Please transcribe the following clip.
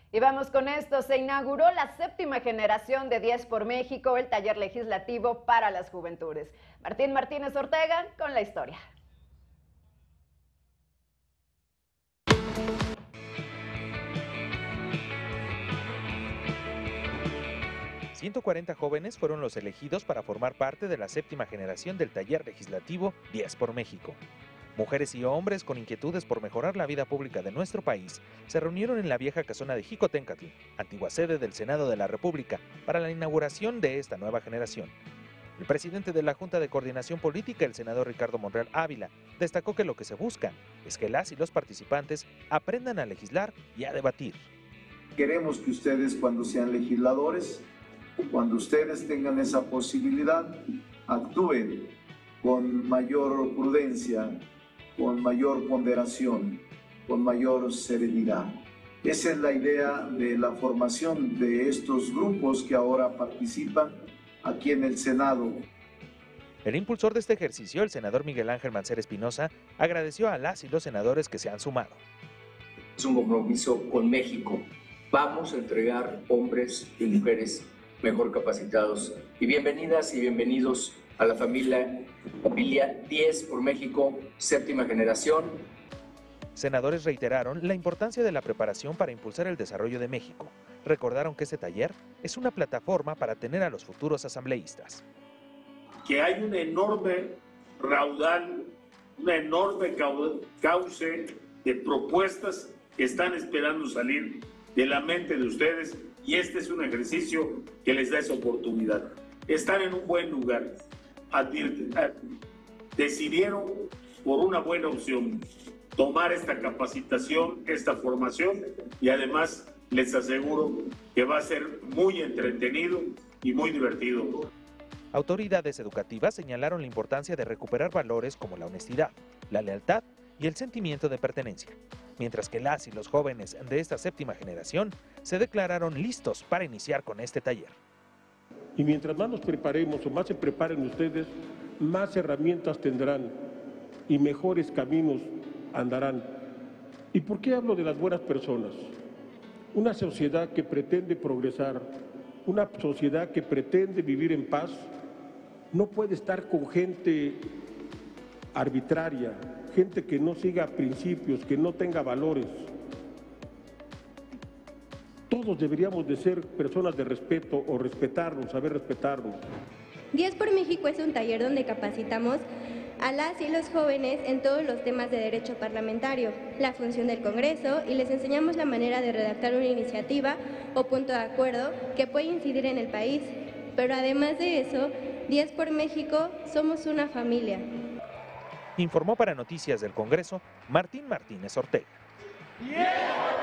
Y vamos con esto, se inauguró la 7ª generación de 10 por México, el taller legislativo para las juventudes. Martín Martínez Ortega con la historia. ...140 jóvenes fueron los elegidos para formar parte de la 7ª generación del taller legislativo 10 por México. Mujeres y hombres con inquietudes por mejorar la vida pública de nuestro país se reunieron en la vieja casona de Jicotencatl, antigua sede del Senado de la República, para la inauguración de esta nueva generación. El presidente de la Junta de Coordinación Política, el senador Ricardo Monreal Ávila, destacó que lo que se busca es que las y los participantes aprendan a legislar y a debatir. Queremos que ustedes, cuando sean legisladores, cuando ustedes tengan esa posibilidad, actúen con mayor prudencia, con mayor ponderación, con mayor serenidad. Esa es la idea de la formación de estos grupos que ahora participan aquí en el Senado. El impulsor de este ejercicio, el senador Miguel Ángel Mancera Espinosa, agradeció a las y los senadores que se han sumado. Es un compromiso con México. Vamos a entregar hombres y mujeres mejor capacitados. Y bienvenidas y bienvenidos a la familia 10 por México, 7ª generación. Senadores reiteraron la importancia de la preparación para impulsar el desarrollo de México. Recordaron que este taller es una plataforma para tener a los futuros asambleístas. Que hay un enorme raudal, una enorme cauce de propuestas que están esperando salir de la mente de ustedes, y este es un ejercicio que les da esa oportunidad. Están en un buen lugar, decidieron por una buena opción tomar esta capacitación, esta formación, y además les aseguro que va a ser muy entretenido y muy divertido. Autoridades educativas señalaron la importancia de recuperar valores como la honestidad, la lealtad y el sentimiento de pertenencia, mientras que las y los jóvenes de esta 7ª generación se declararon listos para iniciar con este taller. Y mientras más nos preparemos o más se preparen ustedes, más herramientas tendrán y mejores caminos andarán. ¿Y por qué hablo de las buenas personas? Una sociedad que pretende progresar, una sociedad que pretende vivir en paz, no puede estar con gente arbitraria, gente que no siga principios, que no tenga valores. Todos deberíamos de ser personas de respeto o respetarnos, saber respetarnos. 10 por México es un taller donde capacitamos a las y los jóvenes en todos los temas de derecho parlamentario, la función del Congreso, y les enseñamos la manera de redactar una iniciativa o punto de acuerdo que puede incidir en el país. Pero además de eso, 10 por México somos una familia. Informó para Noticias del Congreso Martín Martínez Ortega.